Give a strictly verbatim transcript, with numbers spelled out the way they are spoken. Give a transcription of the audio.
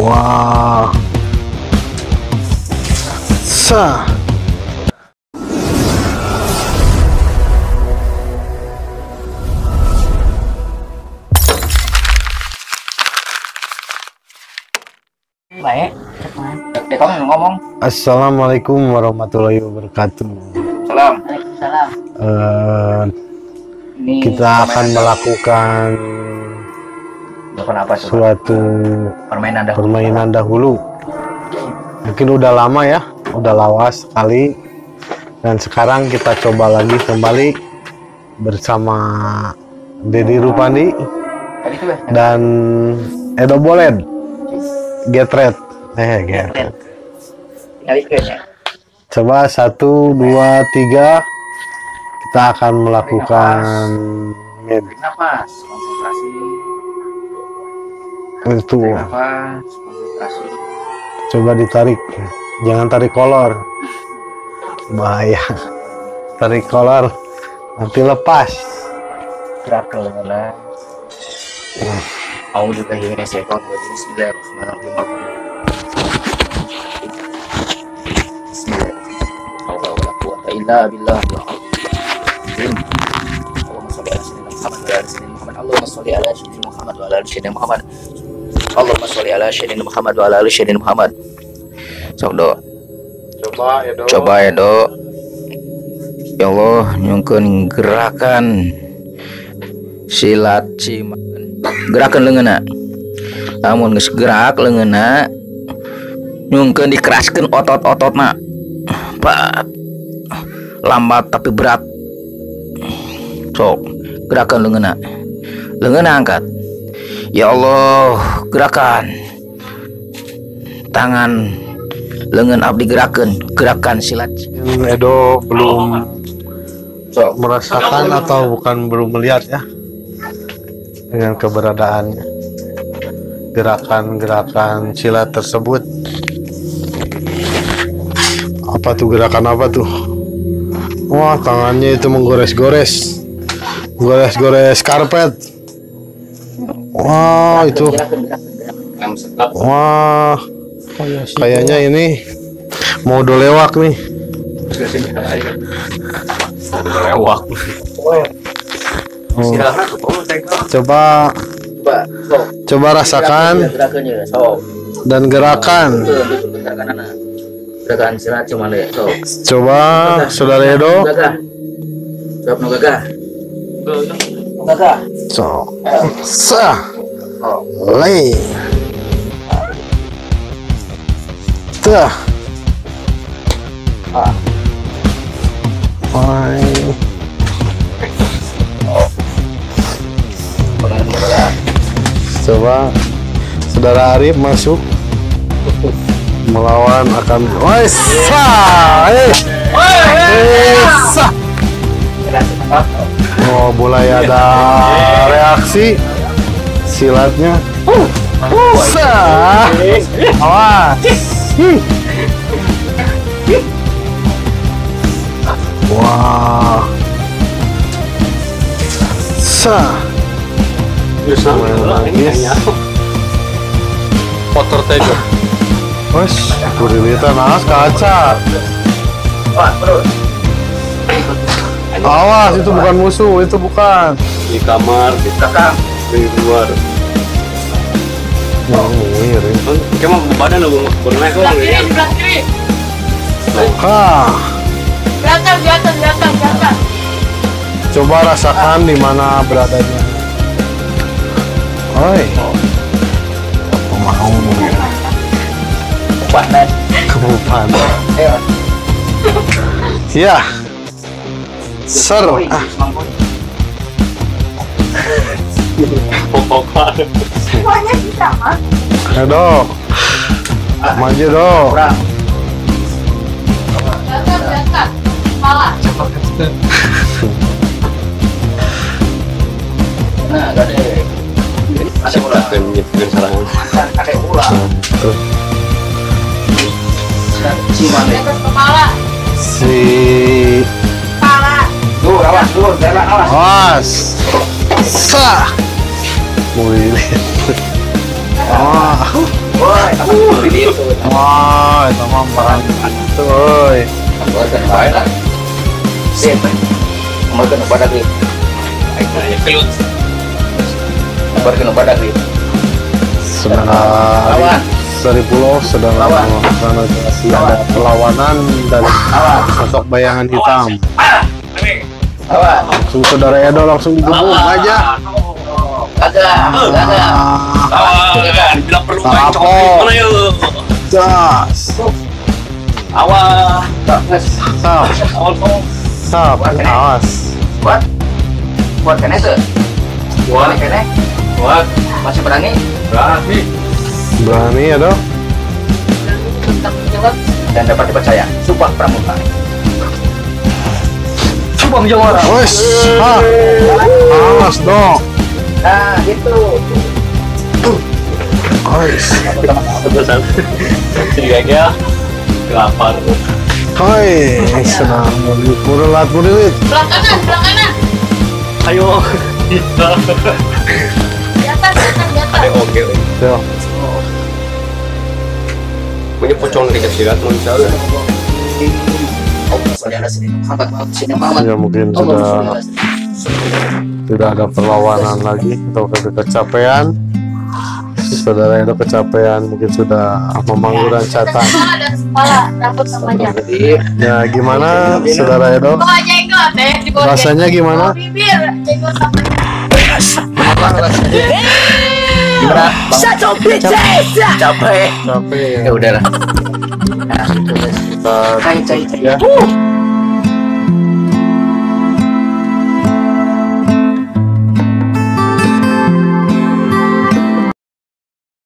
Wah. Sah. Baik, dek Kong ngomong. Assalamualaikum warahmatullahi wabarakatuh. Salam. Waalaikumsalam. Uh, Ini kita akan melakukan apa, suatu permainan dahulu. permainan dahulu. Mungkin udah lama ya, udah lawas sekali. Dan sekarang kita coba lagi kembali bersama Deddy Rupandi dan Edo Boled. Get red, eh get red. Coba satu, dua, tiga. Kita akan melakukan med. Nafas, konsentrasi. Itu. Nafas, konsentrasi. Coba ditarik, jangan tarik kolor. Bahaya. Tarik kolor, nanti lepas. Gerak ke lelah. Aku juga ingin sekon bagi Bismillahirrahmanirrahim. Bismillahirrahmanirrahim. Illa billah. Allahumma sholli ala sayyidina Muhammad wa ala ali sayyidina Muhammad. Allahumma sholli ala sayyidina Muhammad wa ala ali sayyidina Muhammad. Sok do. Coba ya do. Coba ya do. Ya Allah, nyungkeun gerakan silat cimakan. Gerakan leungeunna. Lamun geus gerak leungeunna, nyungkeun dikeraskeun otot-ototna. Pat. Lambat tapi berat. Sok, gerakan leungeunna. Leungeunna angkat. Ya Allah, gerakan. Tangan leungeun abdi gerakeun, gerakan silat. Edo belum sok merasakan atau bukan belum melihat ya dengan keberadaannya gerakan-gerakan silat tersebut. Apa tuh gerakan apa tuh? Wah, tangannya itu menggores-gores, gores-gores karpet. Wah, itu. Wah, kayaknya ini mau dolewak nih. Lewak. Oh. Coba coba rasakan dan gerakan. Gerakan silat cuma le. Coba saudara Edo. Jawab no gagah. Gagah. So. Sah. Le. Tuh. Ah. Hai. Coba saudara Arif masuk melawan akan wes eh oh mulai ada reaksi silatnya sah awas wah sah motor tego. Wes, kurilita nas kaca. Awas, itu bukan musuh, itu bukan. Di kamar, di belakang, di luar. Oh, ngiri. Kamu badan lu bernaik kok. Kiri, di belakang kiri. Hah. Belakang, di atas, di atas, di atas. Coba rasakan di mana beradanya. Oi. Apa mau? Panas. Kamu panas. Ya. Ser. Ah. Semuanya bisa, Mas. Edo. Maju dong. Belakang, belakang. Kepala. Nah, gade. Ada ulah. Menyebutkan serangan. Ada ulah. Tuh. Ciman Di atas kepala. Si Kepala. Tuh, awas, tuh, jalan awas. Awas. Sah. Wih. Wah, Woi, apa ini itu? wah, itu mah perang itu, oi. Buat kan baik lah. Sip. Mau kena badak ni. Ya kelut. Baru kena badak ni. Sudah Lawan. dari pulau sedang Lawan. melakukan operasi, ada perlawanan dari Lawan. sosok bayangan hitam. Lawan. Langsung saudara Edo langsung digebuk aja. Ada, ada. Ah, Lawan. Bilang perlu Salah main apa? coklat mana yuk? jas, Awas. sap, Awas kau. sap, awas. Buat. Buat kena tu. Buat. Kena. Buat. Masih berani? Berani. Berani Edo? Tanggung jawab. Dan dapat dipercaya. Sumpah pramuka. Sumpah menjawab. Wes, ah, awas dong. Nah, itu. Wes, Terusan. Tiga ya. Lapar. hoi, senang murulat murulit. Belah kanan, belah kanan. Ayo. Di atas, di atas, di atas. Ada oke. Yo, Punya pocong di kecil mau misalnya. Allah salli ala sayyidina Muhammad wa ala sayyidina Muhammad. ya mungkin Allahumma sudah sholli ala sayyidina tidak ada perlawanan lagi atau ke- kecapean. Saudara Edo kecapean, mungkin sudah memanggul dan catang. Kepala dan kepala, rambut namanya. Muhammad. Ya gimana saudara Edo? Bawah jenggot ya, di bawah Rasanya jenggot. gimana? Bawah bibir, jenggot sampai. Gimana? Capek. Capek. Capek Ya udahlah. kita Cai, cai, cai. ya.